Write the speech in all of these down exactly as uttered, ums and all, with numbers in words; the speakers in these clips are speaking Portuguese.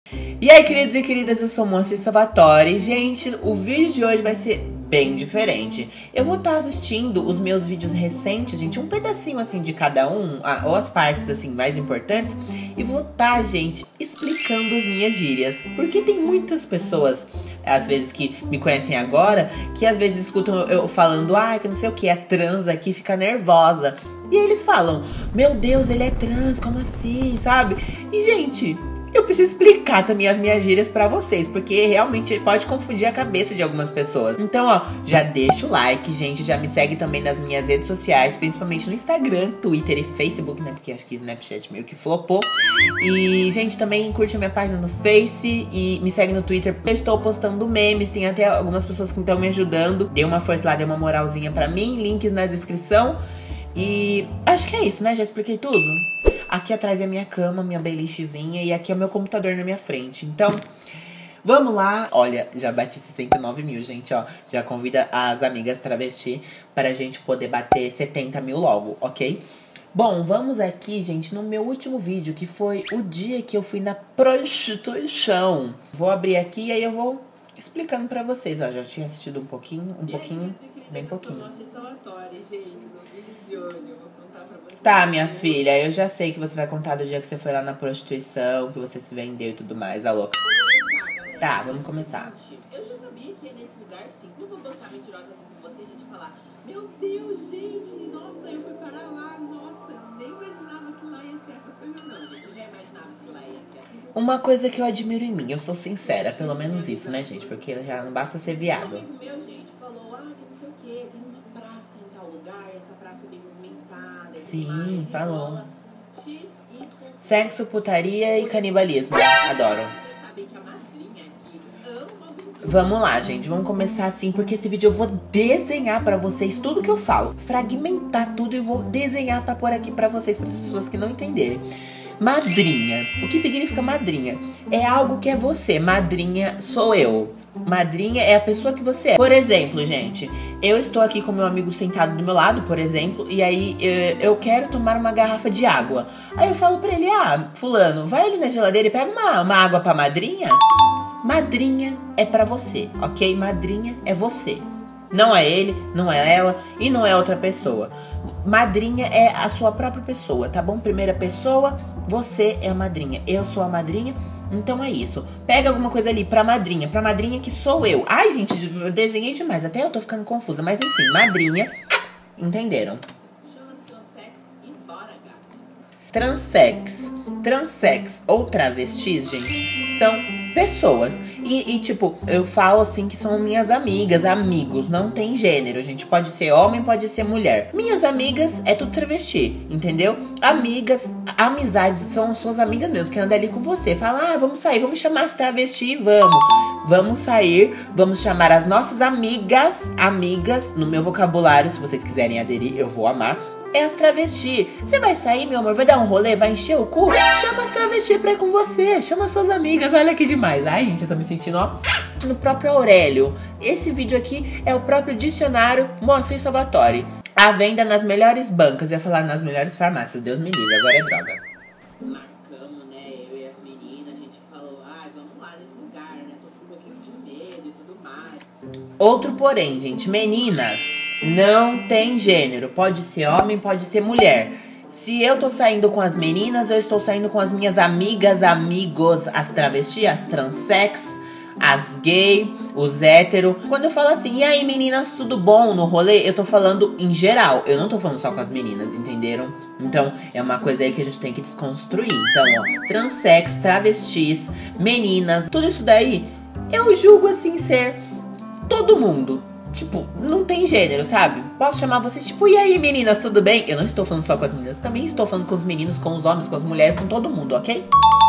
E aí, queridos e queridas, eu sou Monstro Salvatore. Gente, o vídeo de hoje vai ser bem diferente. Eu vou estar assistindo os meus vídeos recentes, gente, um pedacinho assim de cada um, ou as partes assim mais importantes, e vou estar, gente, explicando as minhas gírias. Porque tem muitas pessoas, às vezes, que me conhecem agora, que às vezes escutam eu falando, ah, que não sei o que, é trans aqui, fica nervosa. E aí eles falam, meu Deus, ele é trans, como assim, sabe? E, gente, eu preciso explicar também as minhas gírias pra vocês, porque realmente pode confundir a cabeça de algumas pessoas. Então, ó, já deixa o like, gente, já me segue também nas minhas redes sociais, principalmente no Instagram, Twitter e Facebook, né, porque acho que Snapchat meio que flopou. E, gente, também curte a minha página no Face e me segue no Twitter. Eu estou postando memes, tem até algumas pessoas que estão me ajudando. Dê uma força lá, dê uma moralzinha pra mim, links na descrição. E acho que é isso, né, já expliquei tudo. Aqui atrás é a minha cama, minha belichezinha, e aqui é o meu computador na minha frente. Então, vamos lá. Olha, já bati sessenta e nove mil, gente, ó. Já convida as amigas travesti pra gente poder bater setenta mil logo, ok? Bom, vamos aqui, gente, no meu último vídeo, que foi o dia que eu fui na prostituição. Vou abrir aqui e aí eu vou explicando pra vocês, ó. Já tinha assistido um pouquinho, um pouquinho, bem pouquinho. Tá, minha filha, eu já sei que você vai contar do dia que você foi lá na prostituição, que você se vendeu e tudo mais, a louca. Tá, vamos começar. Eu já sabia que é nesse lugar, sim. Quando eu vou estar mentirosa aqui com você, a gente falar, meu Deus, gente, nossa, eu fui para lá, nossa, nem imaginava que lá ia ser essas coisas, não, gente. Eu já imaginava que lá ia ser. Uma coisa que eu admiro em mim, eu sou sincera, pelo menos isso, né, gente? Porque já não basta ser viado. Um amigo meu, gente, falou, ah, que não sei o quê, tem uma praça em tal lugar, essa praça é bem movimentada. Sim, falou. Sexo, putaria e canibalismo. Adoro. Vamos lá, gente. Vamos começar assim, porque esse vídeo eu vou desenhar pra vocês tudo que eu falo. Fragmentar tudo e vou desenhar pra pôr aqui pra vocês, para as pessoas que não entenderem. Madrinha. O que significa madrinha? É algo que é você. Madrinha sou eu. Madrinha é a pessoa que você é. Por exemplo, gente, eu estou aqui com meu amigo sentado do meu lado, por exemplo, e aí eu, eu quero tomar uma garrafa de água. Aí eu falo pra ele, ah, fulano, vai ali na geladeira e pega uma, uma água pra madrinha. Madrinha é pra você, ok? Madrinha é você. Não é ele, não é ela e não é outra pessoa. Madrinha é a sua própria pessoa, tá bom? Primeira pessoa, você é a madrinha. Eu sou a madrinha, então é isso. Pega alguma coisa ali pra madrinha. Pra madrinha que sou eu. Ai, gente, eu desenhei demais. Até eu tô ficando confusa. Mas enfim, madrinha. Entenderam? Chama transex e bora, gato. Transex. Transex ou travestis, gente, são pessoas. E, e, tipo, eu falo assim que são minhas amigas, amigos. Não tem gênero, gente. Pode ser homem, pode ser mulher. Minhas amigas é tudo travesti, entendeu? Amigas, amizades, são suas amigas mesmo, que andam ali com você. Fala, ah, vamos sair, vamos chamar as travesti, vamos. Vamos sair, vamos chamar as nossas amigas, amigas, no meu vocabulário, se vocês quiserem aderir, eu vou amar. É as travesti. Você vai sair, meu amor? Vai dar um rolê? Vai encher o cu? Chama as travesti pra ir com você. Chama suas amigas. Olha que demais. Ai, gente, eu tô me sentindo, ó, no próprio Aurélio. Esse vídeo aqui é o próprio dicionário Monstro Salvatore. À venda nas melhores bancas. Eu ia falar nas melhores farmácias. Deus me livre. Agora é droga. Marcamos, né? Eu e as meninas. A gente falou, ai, vamos lá nesse lugar, né? Tô com um pouquinho de medo e tudo mais. Outro porém, gente. Meninas. Não tem gênero, pode ser homem, pode ser mulher. Se eu tô saindo com as meninas, eu estou saindo com as minhas amigas, amigos, as travestis, as transex, as gay, os hétero. Quando eu falo assim, e aí meninas, tudo bom no rolê? Eu tô falando em geral, eu não tô falando só com as meninas, entenderam? Então, é uma coisa aí que a gente tem que desconstruir. Então, ó, transex, travestis, meninas, tudo isso daí, eu julgo assim ser todo mundo. Tipo, não tem gênero, sabe? Posso chamar vocês, tipo, e aí meninas, tudo bem? Eu não estou falando só com as meninas, também estou falando com os meninos, com os homens, com as mulheres, com todo mundo, ok?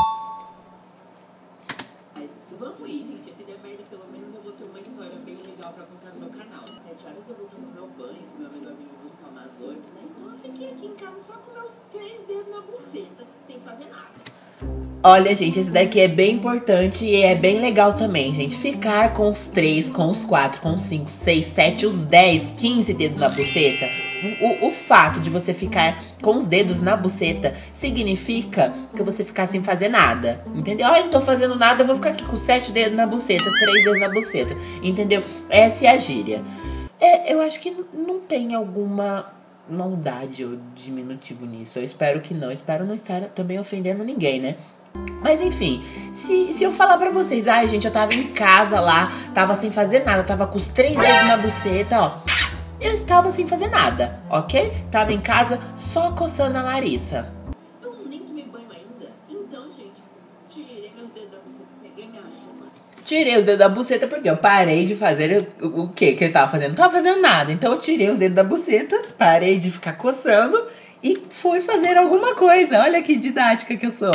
Mas vamos ir, gente. Esse dia merda, pelo menos eu vou ter uma história bem legal pra contar no meu canal. Sete horas eu vou tomar meu banho, que meu amigo vai vir me buscar umas oito, né? Então eu fiquei aqui em casa só com meus três dedos na buceta, sem fazer nada. Olha, gente, esse daqui é bem importante e é bem legal também, gente. Ficar com os três, com os quatro, com os cinco, seis, sete, os dez, quinze dedos na buceta. O, o, o fato de você ficar com os dedos na buceta significa que você ficar sem fazer nada, entendeu? Ah, eu não tô fazendo nada, eu vou ficar aqui com sete dedos na buceta, três dedos na buceta, entendeu? Essa é a gíria. É, eu acho que não tem alguma maldade ou diminutivo nisso. Eu espero que não. Eu espero não estar também ofendendo ninguém, né? Mas enfim, se, se eu falar pra vocês, ai gente, eu tava em casa lá, tava sem fazer nada, tava com os três dedos na buceta, ó. Eu estava sem fazer nada, ok? Tava em casa só coçando a Larissa. Eu nem tomei banho ainda. Então, gente, tirei meus dedos da buceta, peguei minha roupa. Tirei os dedos da buceta porque eu parei de fazer o, o, o que que eu estava fazendo? Não tava fazendo nada. Então eu tirei os dedos da buceta, parei de ficar coçando e fui fazer alguma coisa. Olha que didática que eu sou.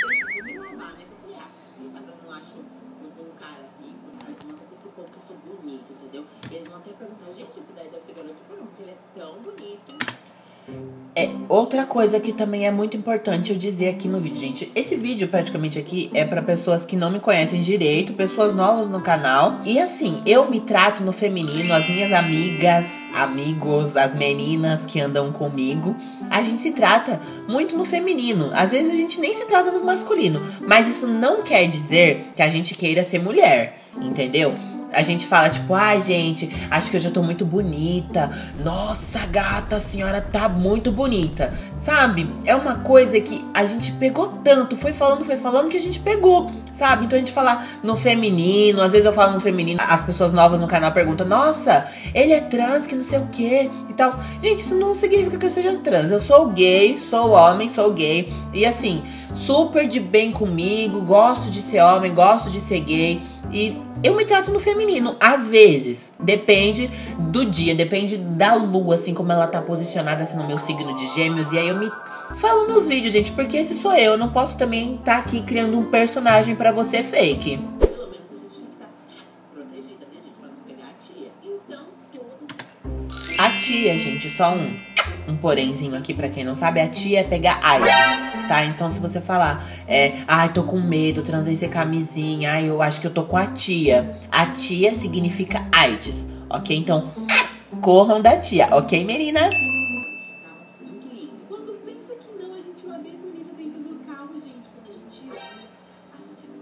É, outra coisa que também é muito importante eu dizer aqui no vídeo, gente. Esse vídeo praticamente aqui é pra pessoas que não me conhecem direito, pessoas novas no canal. E assim, eu me trato no feminino, as minhas amigas, amigos, as meninas que andam comigo, a gente se trata muito no feminino. Às vezes a gente nem se trata no masculino, mas isso não quer dizer que a gente queira ser mulher, entendeu? A gente fala tipo, ai gente, acho que eu já tô muito bonita. Nossa, gata, a senhora tá muito bonita. Sabe? É uma coisa que a gente pegou tanto, foi falando, foi falando que a gente pegou, sabe? Então a gente fala no feminino, às vezes eu falo no feminino, as pessoas novas no canal perguntam, nossa, ele é trans, que não sei o que e tal. Gente, isso não significa que eu seja trans. Eu sou gay, sou homem, sou gay. E assim, super de bem comigo, gosto de ser homem, gosto de ser gay. E eu me trato no feminino, às vezes. Depende do dia, depende da lua, assim, como ela tá posicionada assim, no meu signo de gêmeos. E aí eu me falo nos vídeos, gente, porque esse sou eu. Eu não posso também estar tá aqui criando um personagem pra você fake. Pelo menos a gente tá protegida, né, gente? Pra não pegar a tia. Então, todo... A tia, gente, só um... Um porémzinho aqui, pra quem não sabe, a tia é pegar AIDS, tá? Então se você falar, é, ai, tô com medo, transei sem camisinha, ai, eu acho que eu tô com a tia. A tia significa AIDS, ok? Então, corram da tia, ok, meninas? Tava muito lindo. Quando pensa que não, a gente lá bem bonita dentro do carro, gente. Quando a gente olha, a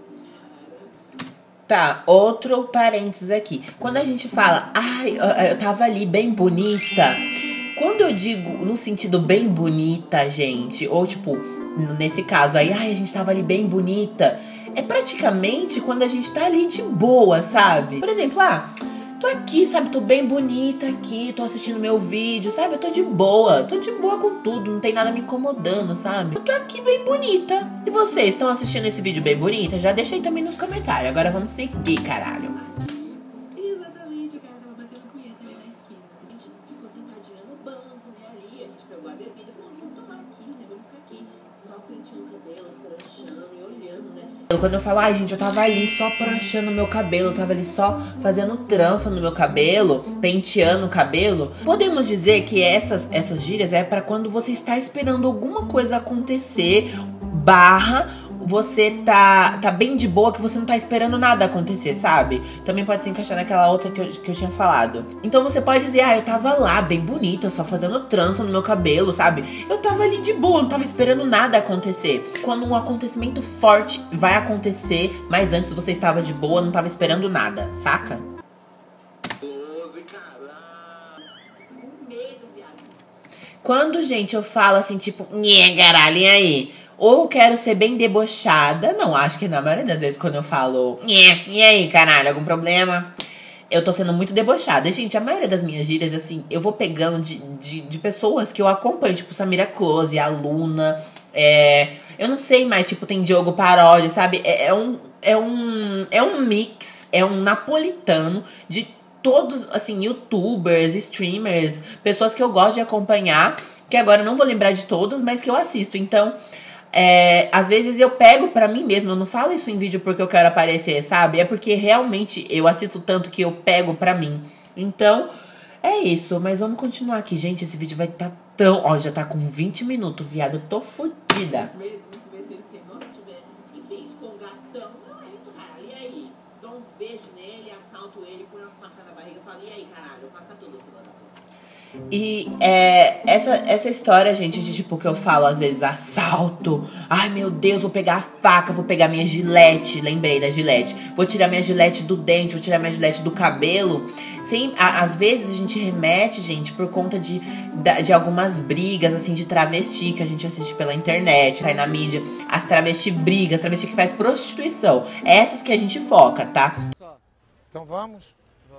gente... Tá, outro parênteses aqui. Quando a gente fala, ai, eu tava ali bem bonita... Quando eu digo no sentido bem bonita, gente, ou tipo, nesse caso aí, ai, a gente tava ali bem bonita, é praticamente quando a gente tá ali de boa, sabe? Por exemplo, ah, tô aqui, sabe, tô bem bonita aqui, tô assistindo meu vídeo, sabe? Eu tô de boa, tô de boa com tudo, não tem nada me incomodando, sabe? Eu tô aqui bem bonita. E vocês estão assistindo esse vídeo bem bonita? Já deixa aí também nos comentários. Agora vamos seguir, caralho. Exatamente, o cara tava batendo punheta ali na esquina. A gente ficou sentadinha no banco, né, ali, a gente pegou a bebida e falou, vamos tomar aqui, né, vamos ficar aqui. Só penteando o cabelo, pranchando e olhando, né. Quando eu falo, ai gente, eu tava ali só pranchando meu cabelo, eu tava ali só fazendo trança no meu cabelo, penteando o cabelo. Podemos dizer que essas, essas gírias é pra quando você está esperando alguma coisa acontecer, barra, você tá, tá bem de boa, que você não tá esperando nada acontecer, sabe? Também pode se encaixar naquela outra que eu, que eu tinha falado. Então você pode dizer, ah, eu tava lá, bem bonita, só fazendo trança no meu cabelo, sabe? Eu tava ali de boa, não tava esperando nada acontecer. Quando um acontecimento forte vai acontecer, mas antes você estava de boa, não tava esperando nada, saca? Quando, gente, eu falo assim, tipo, nhê, caralho, e aí? Ou eu quero ser bem debochada. Não, acho que na maioria das vezes quando eu falo, nhê, e aí, caralho, algum problema? Eu tô sendo muito debochada. Gente, a maioria das minhas gírias, assim, eu vou pegando de, de, de pessoas que eu acompanho. Tipo, Samira Close, a Luna, é... Eu não sei mais, tipo, tem Diogo Paródia, sabe? É, é, um, é, um, é um mix, é um napolitano de todos, assim, youtubers, streamers, pessoas que eu gosto de acompanhar, que agora eu não vou lembrar de todos, mas que eu assisto. Então, é, às vezes eu pego pra mim mesmo, eu não falo isso em vídeo porque eu quero aparecer, sabe? É porque realmente eu assisto tanto que eu pego pra mim. Então, é isso, mas vamos continuar aqui. Gente, esse vídeo vai estar tá tão... Ó, já tá com vinte minutos, viado, eu tô fodida. beijo nele, assalto ele, põe uma faca na barriga e falo, e aí, caralho, passa tudo, filho da puta. E é, essa, essa história, gente, de tipo que eu falo às vezes assalto. Ai, meu Deus, vou pegar a faca, vou pegar minha gilete. Lembrei da gilete. Vou tirar minha gilete do dente, vou tirar minha gilete do cabelo. Sem, a, às vezes a gente remete, gente, por conta de, de, de algumas brigas, assim, de travesti que a gente assiste pela internet, sai na mídia. As travesti brigas, travesti que faz prostituição. É essas que a gente foca, tá? Então vamos?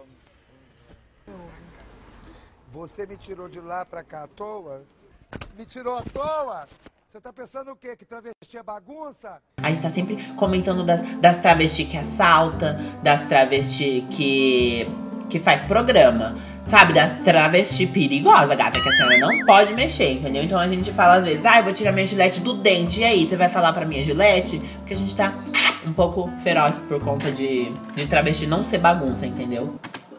Você me tirou de lá pra cá à toa? Me tirou à toa? Você tá pensando o quê? Que travesti é bagunça? A gente tá sempre comentando das, das travesti que assalta, das travesti que, que faz programa, sabe? Das travesti perigosa, gata, que a senhora não pode mexer, entendeu? Então a gente fala às vezes, ah, eu vou tirar minha gilete do dente, e aí, você vai falar pra minha gilete? Porque a gente tá um pouco feroz por conta de, de travesti não ser bagunça, entendeu?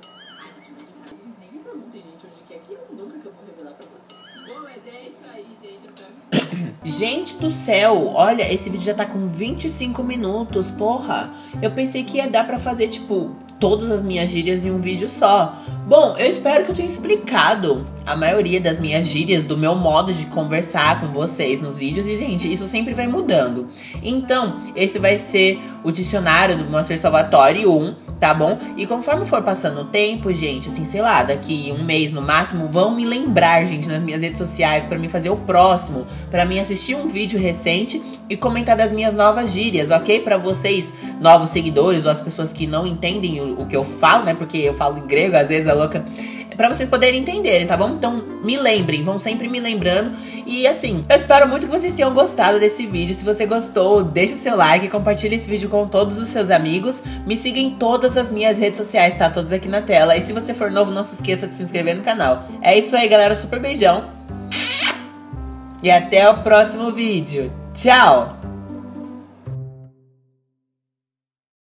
Gente do céu, olha, esse vídeo já tá com vinte e cinco minutos, porra. Eu pensei que ia dar pra fazer, tipo, todas as minhas gírias em um vídeo só. Bom, eu espero que eu tenha explicado a maioria das minhas gírias, do meu modo de conversar com vocês nos vídeos. E, gente, isso sempre vai mudando. Então, esse vai ser o dicionário do Moacir Salvatore um, tá bom? E conforme for passando o tempo, gente, assim, sei lá, daqui um mês no máximo, vão me lembrar, gente, nas minhas redes sociais pra mim fazer o próximo, pra mim assistir um vídeo recente e comentar das minhas novas gírias, ok? Pra vocês, novos seguidores ou as pessoas que não entendem o, o que eu falo, né? Porque eu falo em grego, às vezes é louca. Pra vocês poderem entenderem, tá bom? Então, me lembrem, vão sempre me lembrando. E assim, eu espero muito que vocês tenham gostado desse vídeo. Se você gostou, deixa o seu like, compartilha esse vídeo com todos os seus amigos. Me siga em todas as minhas redes sociais, tá? Todas aqui na tela. E se você for novo, não se esqueça de se inscrever no canal. É isso aí, galera. Super beijão. E até o próximo vídeo. Tchau!